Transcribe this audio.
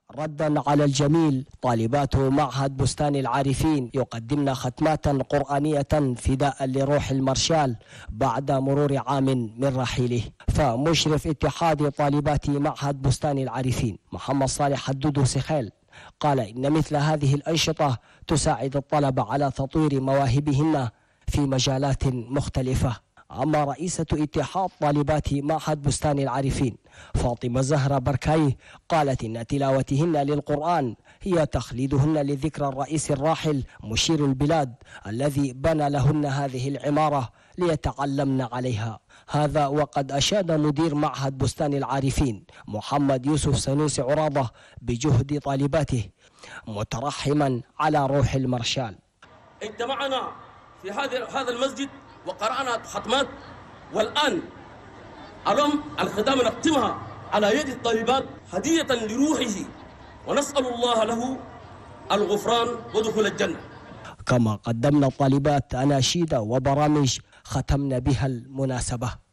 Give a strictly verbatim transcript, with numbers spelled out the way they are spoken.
ردا على الجميل، طالبات معهد بستان العارفين يقدمن ختمات قرآنية فداء لروح المارشال بعد مرور عام من رحيله. فمشرف اتحاد طالبات معهد بستان العارفين محمد صالح حدود سخيل قال إن مثل هذه الأنشطة تساعد الطلبة على تطوير مواهبهن في مجالات مختلفة. أما رئيسة اتحاد طالبات معهد بستان العارفين فاطمة زهرة بركاي قالت إن تلاوتهن للقرآن هي تخليدهن لذكرى الرئيس الراحل مشير البلاد الذي بنى لهن هذه العمارة ليتعلمن عليها. هذا وقد أشاد مدير معهد بستان العارفين محمد يوسف سنوسي عراضة بجهد طالباته مترحما على روح المارشال. اجتمعنا في هذا المسجد وقرأنا ختمات، والآن اليوم الختام نختمها على يد الطالبات هدية لروحه، ونسأل الله له الغفران ودخول الجنة. كما قدمنا الطالبات أناشيد وبرامج ختمنا بها المناسبة.